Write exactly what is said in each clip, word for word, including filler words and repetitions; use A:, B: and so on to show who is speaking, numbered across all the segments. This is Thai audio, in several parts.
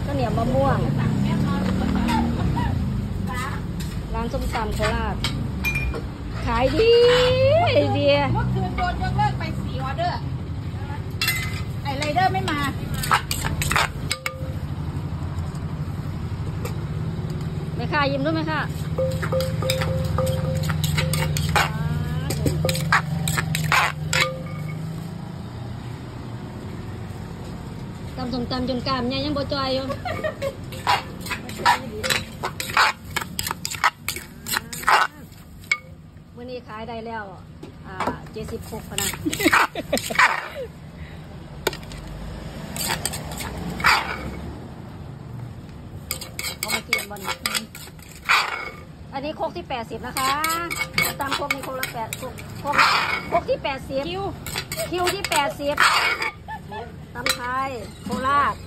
A: ข้าวเหนียวมะม่วงร้านส้มตำโคราชขายดีเดีย
B: เมื่อคืนโดนยกเลิกไปสี่ออเดอร์ไอไรเดอร์ไม่มา
A: แม่ค้ายิ้มด้วยไหมคะตำส้มตำจนกล้ามเนี่ยยังบ่จอยอยู่มื่อนี้ขายได้แล้วอ่าเจ็ดสิบหกนะเอามากินบอลอันนี้โคกที่แปดสิบนะคะตามโคกนี้โคกละแปดโคกโคกที่แปดสิบคิวคิวที่แปดสิบตำไทยโคราช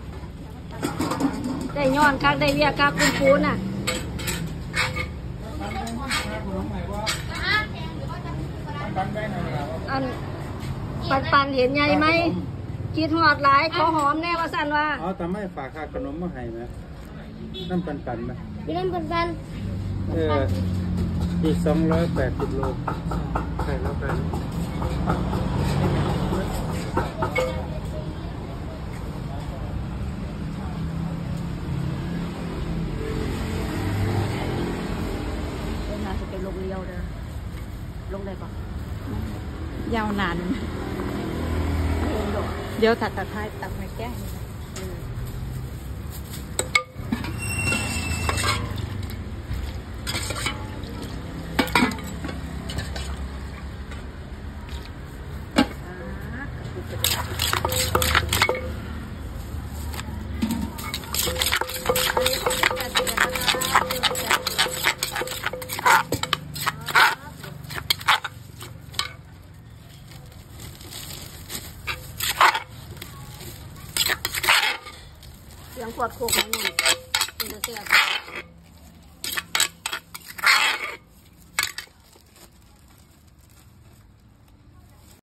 A: ได้ย้อนคักได้เวียคักคุณคูน่ะอันปันปันเห็นไงไหมคิดหอดหลายขอหอมแน่ว่าสั่นว่า
C: อ๋อแต่ไม่ฝากค่าขนมมาให้ไหมน้ำปันปันไหม
A: พี่น้ำปันปัน
C: เอออีกสองร้อยแปดสิบโลใช่แล้วกัน
A: น่าจะเป็นลงเลี้ยวเด้อลงได้ปะ
B: ยาวนานเดี๋ยวตัดตัดท้ายตัดไม่แก้
A: เสียงขวดโคกนี่เป็นเสียง